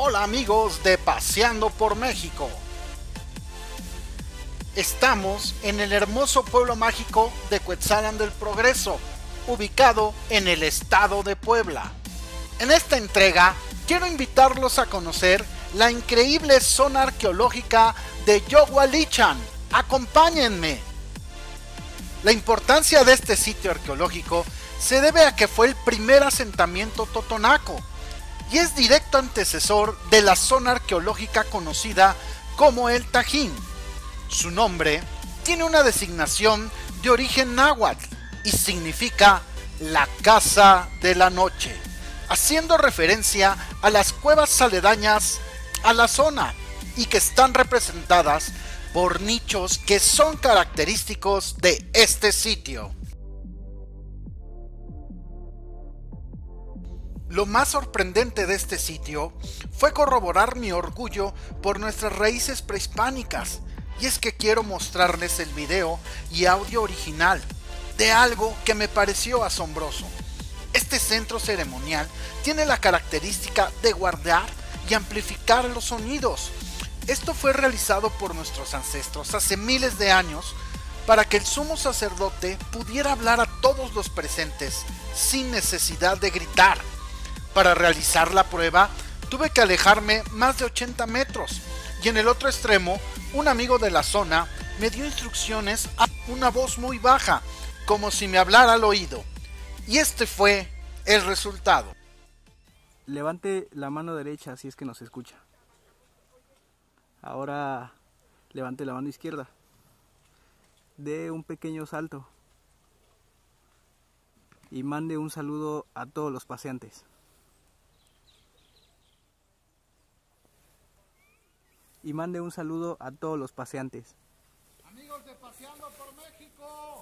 Hola amigos de Paseando por México. Estamos en el hermoso pueblo mágico de Cuetzalan del Progreso, ubicado en el estado de Puebla. En esta entrega quiero invitarlos a conocer la increíble zona arqueológica de Yohualichan. ¡Acompáñenme! La importancia de este sitio arqueológico se debe a que fue el primer asentamiento totonaco y es directo antecesor de la zona arqueológica conocida como el Tajín. Su nombre tiene una designación de origen náhuatl y significa la casa de la noche, haciendo referencia a las cuevas aledañas a la zona y que están representadas por nichos que son característicos de este sitio. Lo más sorprendente de este sitio fue corroborar mi orgullo por nuestras raíces prehispánicas, y es que quiero mostrarles el video y audio original de algo que me pareció asombroso. Este centro ceremonial tiene la característica de guardar y amplificar los sonidos. Esto fue realizado por nuestros ancestros hace miles de años para que el sumo sacerdote pudiera hablar a todos los presentes sin necesidad de gritar. Para realizar la prueba tuve que alejarme más de 80 metros y en el otro extremo un amigo de la zona me dio instrucciones a una voz muy baja, como si me hablara al oído. Y este fue el resultado. Levante la mano derecha si es que nos escucha. Ahora levante la mano izquierda. Dé un pequeño salto y mande un saludo a todos los paseantes. Y mande un saludo a todos los paseantes. Amigos de Paseando por México.